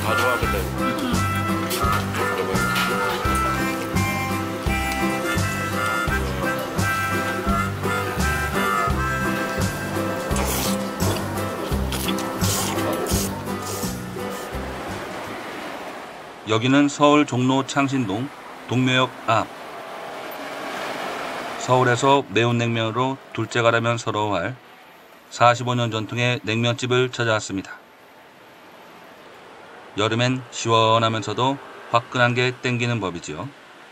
다 들어가겠다 이거. 여기는 서울 종로 창신동 동묘역 앞. 서울에서 매운 냉면으로 둘째가라면 서러워할 45년 전통의 냉면집을 찾아왔습니다. 여름엔 시원하면서도 화끈한 게 땡기는 법이지요.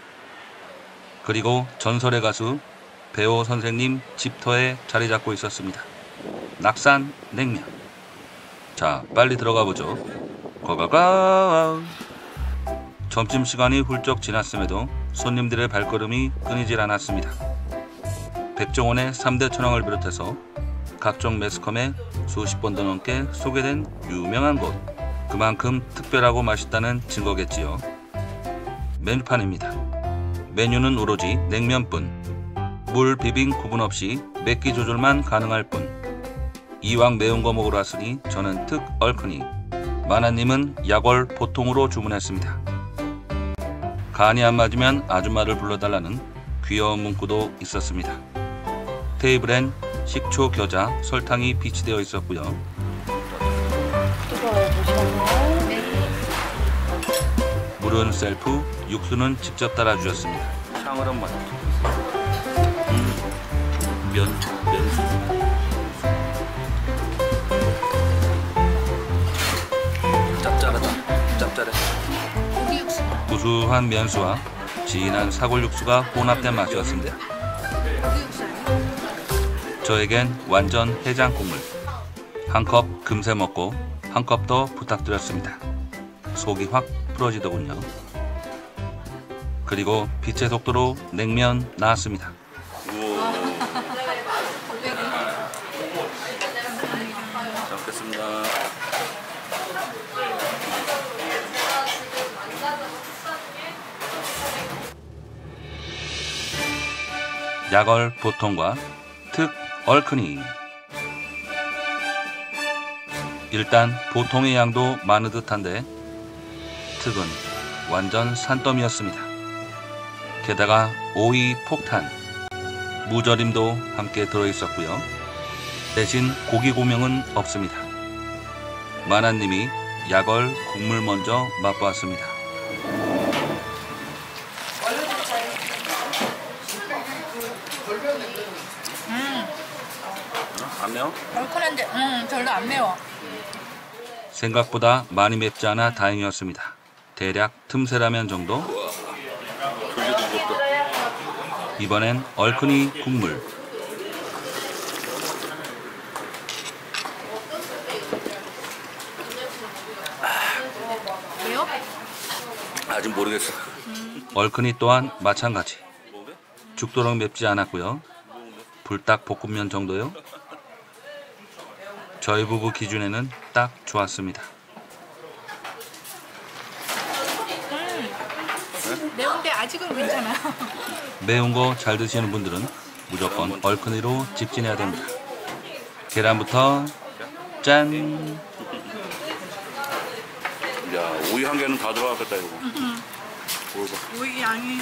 그리고 전설의 가수 배호 선생님 집터에 자리 잡고 있었습니다. 낙산 냉면. 자, 빨리 들어가 보죠. 고고고. 점심시간이 훌쩍 지났음에도 손님들의 발걸음이 끊이질 않았습니다. 백종원의 3대 천왕을 비롯해서 각종 매스컴에 수십 번도 넘게 소개된 유명한 곳. 그만큼 특별하고 맛있다는 증거겠지요. 메뉴판입니다. 메뉴는 오로지 냉면뿐. 물, 비빔 구분 없이 맵기 조절만 가능할 뿐. 이왕 매운 거 먹으러 왔으니 저는 특 얼큰이. 마나님은 약월 보통으로 주문했습니다. 간이 안 맞으면 아줌마를 불러달라는 귀여운 문구도 있었습니다. 테이블엔 식초, 겨자, 설탕이 비치되어 있었고요. 물은 셀프, 육수는 직접 따라주셨습니다. 향으로 맛. 면수. 짭짤해. 구수한 면수와 진한 사골 육수가 혼합된 맛이었습니다. 저에겐 완전 해장 국물. 한 컵 금세 먹고 한 컵 더 부탁드렸습니다. 속이 확 풀어지더군요. 그리고 빛의 속도로 냉면 나왔습니다. 잘 먹겠습니다. 약월 보통과 특 얼큰이. 일단 보통의 양도 많은 듯한데 특은 완전 산더미였습니다. 게다가 오이 폭탄, 무절임도 함께 들어있었고요. 대신 고기 고명은 없습니다. 마나님이 약월 국물 먼저 맛보았습니다. 안 매워? 얼큰한데 별로 안 매워. 생각보다 많이 맵지 않아 다행이었습니다. 대략 틈새라면 정도? 이번엔 얼큰이 국물. 왜요? 아직 모르겠어. 얼큰이 또한 마찬가지. 죽도록 맵지 않았고요. 불닭 볶음면 정도요. 저희 부부 기준에는 딱 좋았습니다. 매운데 아직은 괜찮아요. 매운 거 잘 드시는 분들은 무조건 얼큰이로 직진해야 됩니다. 계란부터 짠! 야, 오이 한 개는 다 들어가겠다 이거. 오이 양이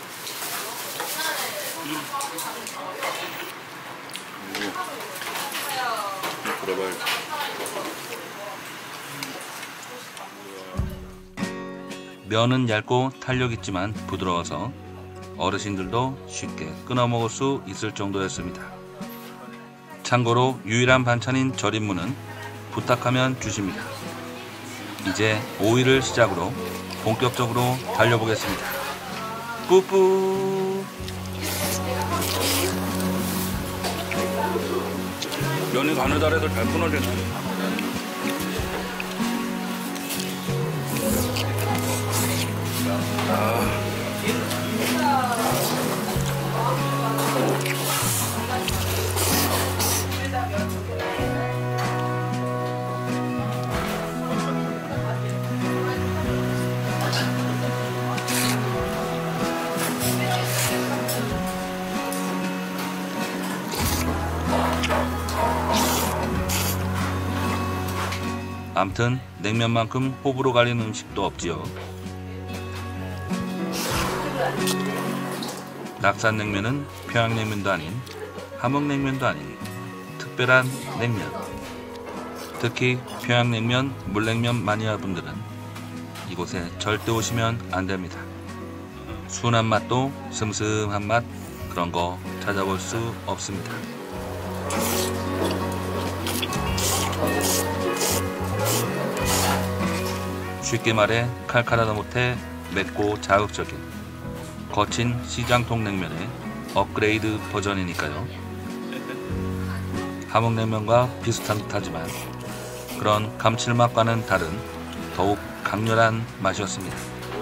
그래봐야지. 면은 얇고 탄력 있지만 부드러워서 어르신들도 쉽게 끊어 먹을 수 있을 정도였습니다. 참고로 유일한 반찬인 절임무는 부탁하면 주십니다. 이제 오이를 시작으로 본격적으로 달려보겠습니다. 뿌뿌. 면이 가느다래도 잘 끊어지네. 암튼 냉면만큼 호불호 갈리는 음식도 없지요. 낙산냉면은 평양냉면도 아닌 함흥냉면도 아닌 특별한 냉면. 특히 평양냉면, 물냉면 마니아분들은 이곳에 절대 오시면 안됩니다. 순한 맛도 슴슴한 맛, 그런 거 찾아볼 수 없습니다. 쉽게 말해 칼칼하다 못해 맵고 자극적인 거친 시장통 냉면의 업그레이드 버전이니까요. 함흥냉면과 비슷한 듯하지만 그런 감칠맛과는 다른 더욱 강렬한 맛이었습니다.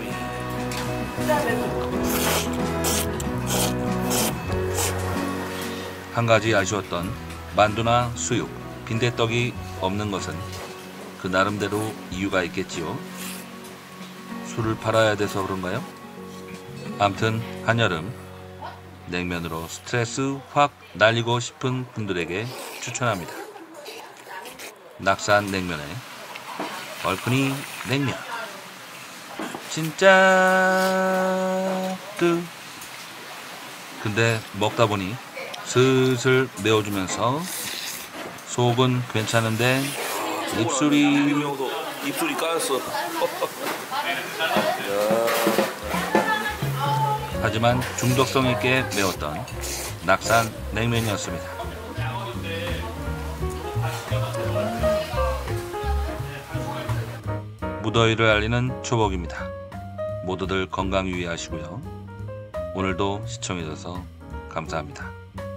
한 가지 아쉬웠던 만두나 수육, 빈대떡이 없는 것은 그 나름대로 이유가 있겠지요. 술을 팔아야 돼서 그런가요? 암튼 한여름 냉면으로 스트레스 확 날리고 싶은 분들에게 추천합니다. 낙산 냉면의 얼큰이 냉면. 진짜 근데 먹다 보니 슬슬 매워지면서 속은 괜찮은데 입술이 김명도 입술이 까였어. 하지만 중독성 있게 매웠던 낙산 냉면이었습니다. 무더위를 알리는 초복입니다. 모두들 건강 유의하시고요. 오늘도 시청해주셔서 감사합니다.